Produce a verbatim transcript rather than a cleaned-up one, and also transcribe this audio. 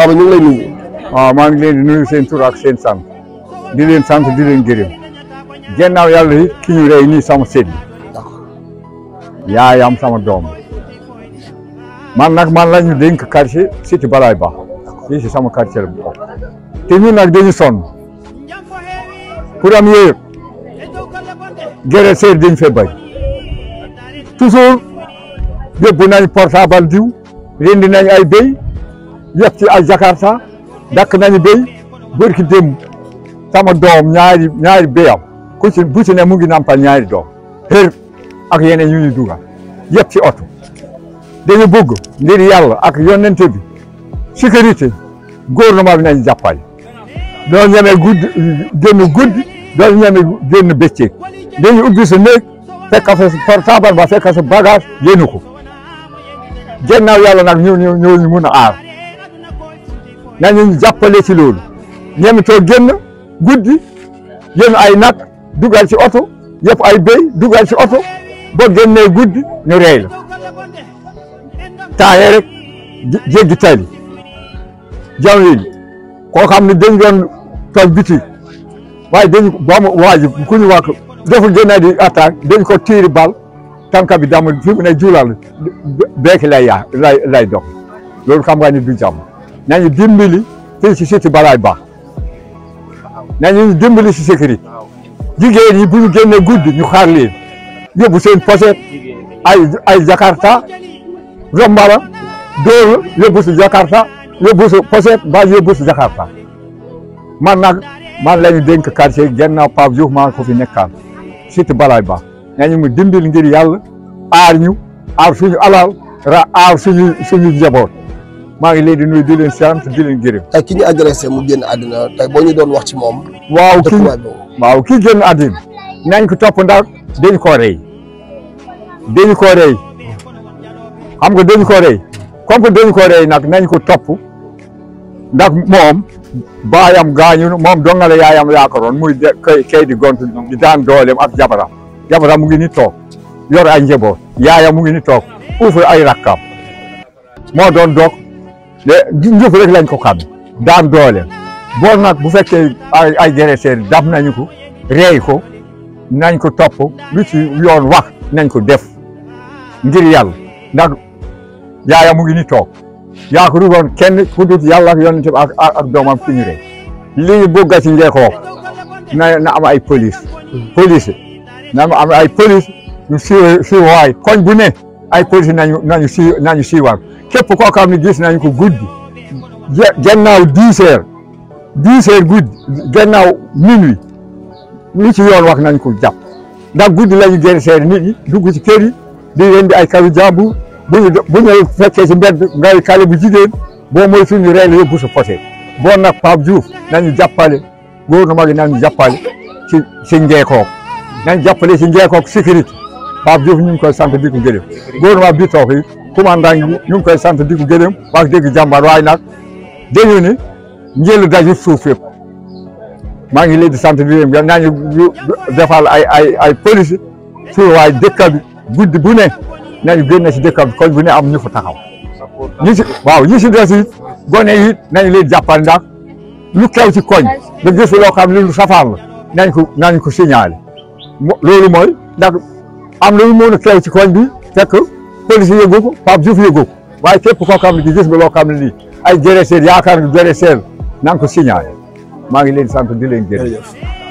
Papa ñu ngi lay nuyu. waaw maa ngi leen di nuyu seen tur ak seen sant di leen sant di leen gërëm gennaaw yàlla it ki ñu rey nii sama sët yaayam sama doom man nag man la ñu dénk quartier Cité Balaye Ba fii si sama quartier la bu bokk te ñun nag dañu sonn premier gere seer dañ fee bay toujours yóbbu nañ portable diw rendi nañ ay béy yëpp ci ay Jakarta dakk nañu béy bërki démb sama doom ñaari ñaari béyam ku ci bu ci ne mu ngi nampal ñaari doom xër ak yeneen yu ñu dugal yëpp ci oto dañu bëgg ngir yàlla ak yonente bi sécurité gouvernement bi nañu jàppale doo ñeme guddi génn guddi doo ñeme génn bëccëg dañu ubbi sa néeg fekk fa sa portable ba fekk sa bagage yéenu ko gennaaw yàlla nag ñëw ñëw ñëw ñu mun a aar nañu jàppale ci loolu ñeme too génn guddi yéen ay nag dugal ci oto yëpp ay béy dugal ci oto boo génnee guddi ñu rey la taaye rek jéggi tali jawlin koo xam ne dañ doon toj biti waaye dañ boomu waaji ku ñu wax deful génne di attaque dañ ko tiiri bal tànka bi dam fi mu ne julal beeki lay yaa lay lay dox loolu xam nga ni du jàmm nañu dimbali fii ci Cité Balaye Ba nañu dimbali ci sécurité jigéen ñi bu ñu génnee guddi ñu xaar leen yóbbu seen pochette ay ay Jakarta rombala dóor yóbbu si Jakarta yóbbu si pochette ba yóbbu si Jakarta man nag man la ñu dénk quartier gennaaw Pape Diouf maa ko fi nekkaan Cité Balaye Ba nañu mu dimbali ngir yàlla aar ñu aar suñu alal ra aar suñu suñu njaboot maa ngi leen di nuyu di leen sant di leen gërëm. tey ki ñu agressé mu génn àddina tey boo ñu doon wax ci moom. waaw ki waaw ki génn àddina nañ ko topp ndax dañu koo rey dañu koo rey xam nga dañu koo rey comme que dañu koo rey nag nañ ko topp ndax moom baayam gaañu moom dongale yaayam yaakaaroon muy kay kay di gont di daan dooleem ak jabaram jabaram mu ngi ni toog yor ay njaboot yaayam mu ngi ni toog uuf ay rakkam moo doon dog de njëf rek lañ ko xam daan dooleem boo nag bu fekkee ay ay agresseur daf nañu ko rey ko nañ ko topp lu ci yoon wax nañ ko def ngir yàlla ndax yaayam mu ngi ni toog yaakaar woon kenn ku dul yàlla ak yonent bi ak ak doomam fi ñu rey li ñu bëgg ci Ngeekoox na na am ay police police na am ay police ñu si siiwaay koñ bu ne ay police nañu nañu si nañu siiwaat képp koo xam ne gis nañu ko guddi gennaaw dix heures dix heures guddi gennaaw minuit li ci yoon wax nañ ko jàpp ndax guddi lañu génn seer nit ñi dugg ci kër yi di leen di ay kalu jàmbur bu ñu bu ñu fekkee ci mbedd ngay kale bu jigéen boo mooy suñu rey la yóbbu sa poté bon nag Pape Diouf nañu jàppale gouvernement gi nañu jàppale ci ci Ngeekoox nañu jàppale ci Ngeekoox sécurité Pape Diouf ñu ngi koy sant di ko gërëm gouvernement bi toog yi commandant ñu ngi koy sant di ko gërëm wax dëgg jàmbaar waaye nag dañu ni njël daju suuf yëpp maa ngi leen di sant di leen gërëm nañu defal ay ay ay police suuf waaye dëkk bi guddi bu ne nañu génne si dëkk bi koñ bu ne am ñu fa taxaw ñi si waaw ñi si des it gone yi nañu leen jàppal ndax lu kew ci koñ nga gis loo xam ne lu safaan la nañ ko nañ ko signalé loolu mooy ndax am na lu mën a kew ci koñ bi fekk police yëgu ko Pape Diouf yëgu ko waaye képp koo xam ne gis nga loo xam ne lii ay agresseur yaakaar nga agresseur na nga ko signalé maa ngi leen sant di leen gërëm